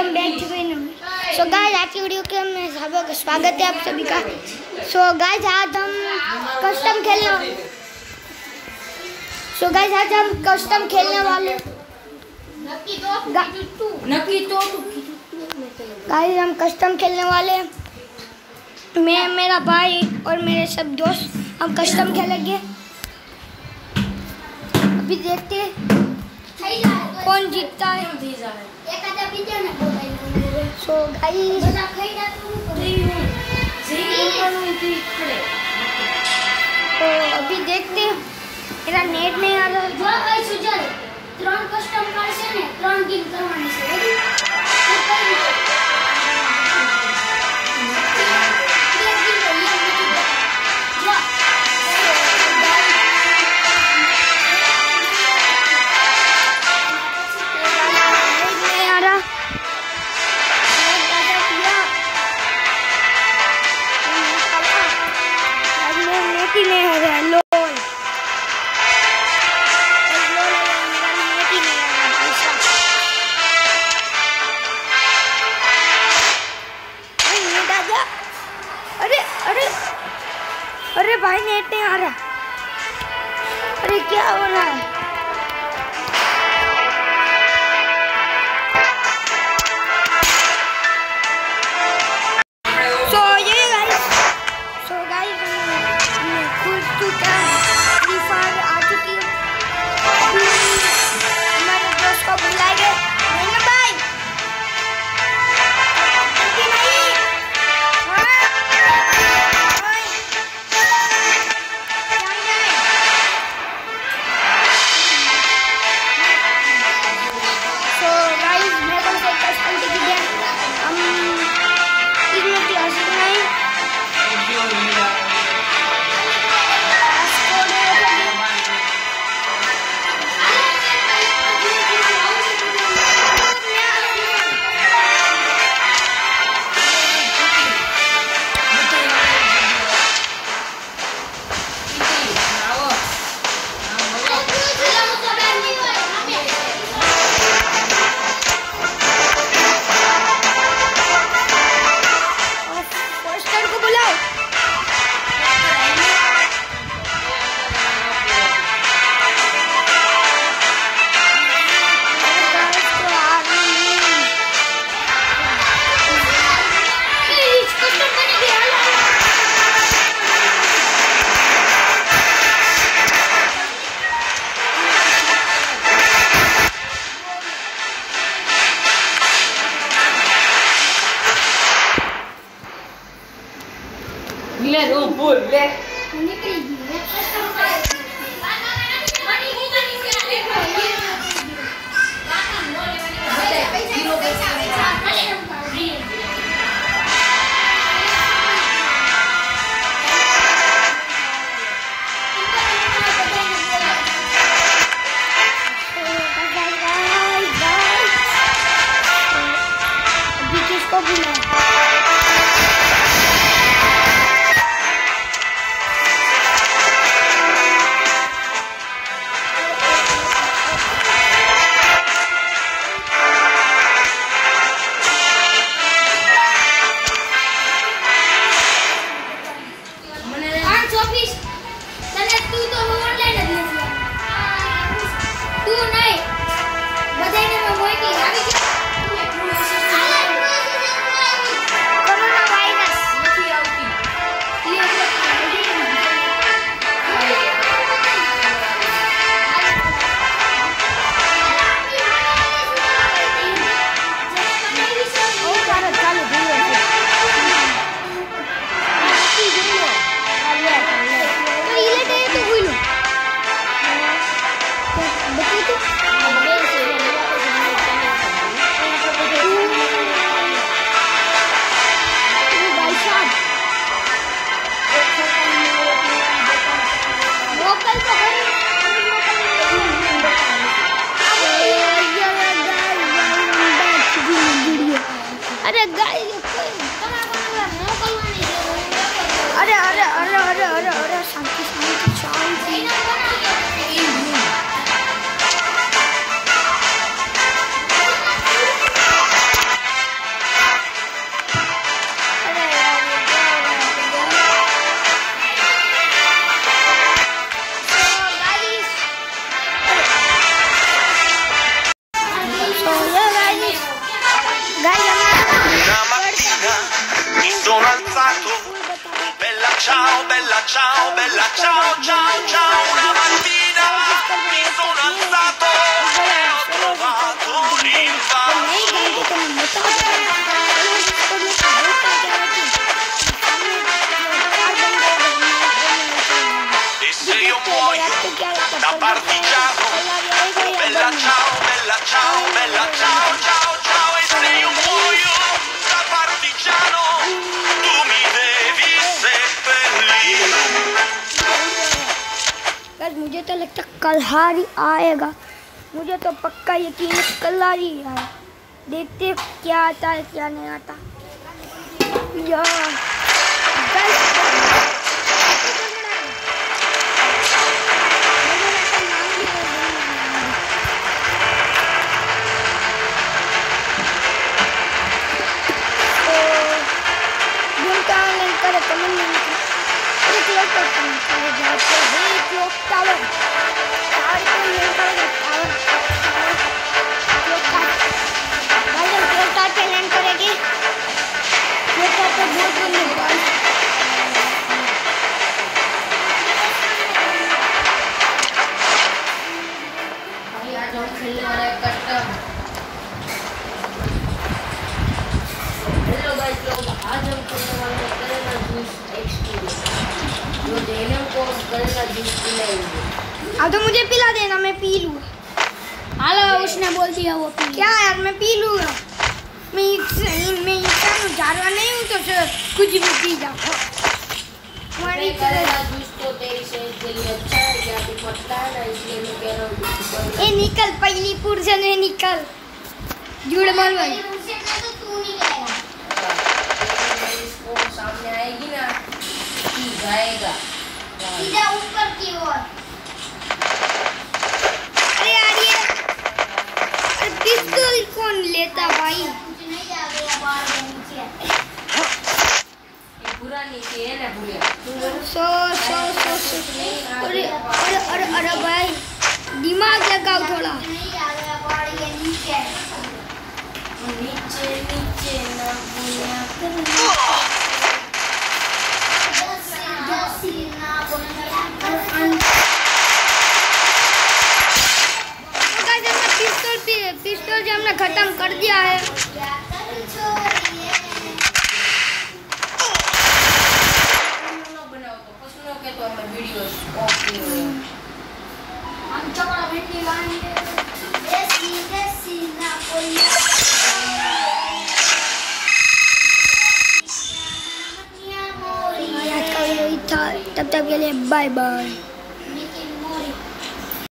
Welcome back to so guys, आज की video के में सबका स्वागत है आप सभी का। सो गाइस, आज हम कस्टम खेलने वाले गाइस, हम कस्टम खेलने वाले। मैं, मेरा भाई और मेरे सब दोस्त हम कस्टम खेलेंगे। अभी देखते हैं कौन जीतता है। सो गाइस, तो अभी देखते हैं। मेरा नेट नहीं आ रहा। अरे भाई, नेट नहीं आ रहा। अरे क्या हो रहा है? ciao, ciao, ciao, una mattina mi sono alzato e ho trovato e se io muoio da partigiano, bella ciao, bella ciao, bella ciao, ciao, ciao, e se io muoio da partigiano, tu mi devi seppellire. मुझे तो लगता कल्हारी आएगा, मुझे तो पक्का यकीन है कल्हारी आएगा। देखते क्या आता है क्या नहीं आता। अब तो मुझे पिला देना, मैं पी लूँ। हालो, उसने बोल दिया वो पी। क्या यार, मैं पी लूँगा। मैं इंसान हूँ, जानवर नहीं हूँ तो कुछ भी पी जाओ। तुम्हारी जूस तो तेरी सेहत के लिए अच्छा है, क्या तू पढ़ता है ना, इसलिए मैं कह रहा हूँ। ये निकल पहली पुरजन है, निकल जुड़ मर भाई। सामने आएगी ना, जाएगा सीधा ऊपर की ओर। अरे यार ये पिस्तौल कौन लेता भाई? ये पुरानी सी है ना बुढ़िया। सो अरे भाई दिमाग लगाओ थोड़ा। नीचे नीचे ना बुढ़िया। पिस्तौल जो हमने खत्म कर दिया है। तब तक के लिए बाय बाय।